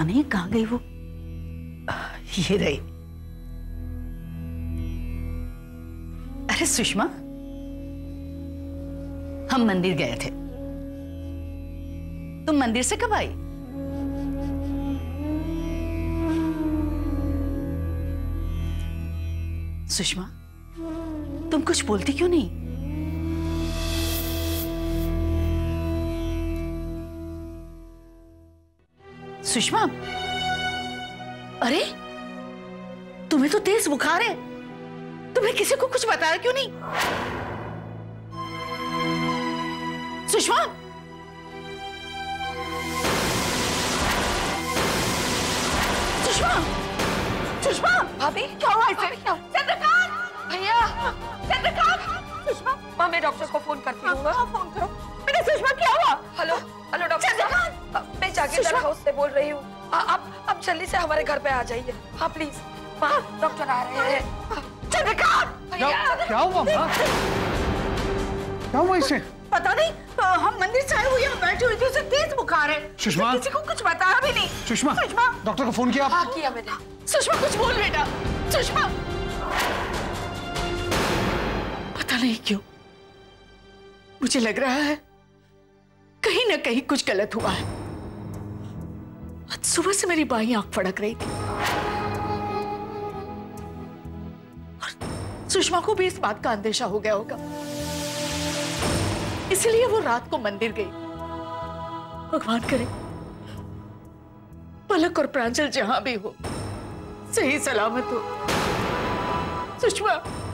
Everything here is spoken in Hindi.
नहीं कहाँ गई वो। ये रही। अरे सुषमा, हम मंदिर गए थे, तुम मंदिर से कब आई? सुषमा, तुम कुछ बोलती क्यों नहीं? सुषमा, अरे तुम्हें तो तेज बुखार है, तुमने किसी को कुछ बताया क्यों नहीं? सुषमा, सुषमा, सुषमा, भाभी क्या हुआ इसे? चंद्रकांत, भैया, चंद्रकांत, सुषमा, माँ मैं डॉक्टर को फोन करती हूँ। हाँ, फोन करो। बेटा सुषमा क्या हुआ? हेलो हेलो डॉक्टर साहब, मैं जागीरदार हाउस से बोल रही हूँ। आप जल्दी से हमारे घर पे आ जाइए। हाँ प्लीज, माँ डॉक्टर आ रहे हैं। चंद्रकांत, क्या हुआ माँ? क्या हुआ इसे? पता नहीं, हम मंदिर से आए हुए यहाँ बैठे हुए थे, उसे तेज बुखार है। सुषमा, किसी को कुछ बताया भी नहीं। सुषमा, डॉक्टर को फोन किया? हाँ किया मैंने। सुषमा कुछ बोल बेटा। सुषमा, पता नहीं क्यों मुझे लग रहा है कहीं ना कहीं कुछ गलत हुआ है। आज सुबह से मेरी बाई आंख फड़क रही थी और सुषमा को भी इस बात का अंदेशा हो गया होगा, इसलिए वो रात को मंदिर गई। भगवान करे पलक और प्रांजल जहां भी हो सही सलामत हो। सुषमा,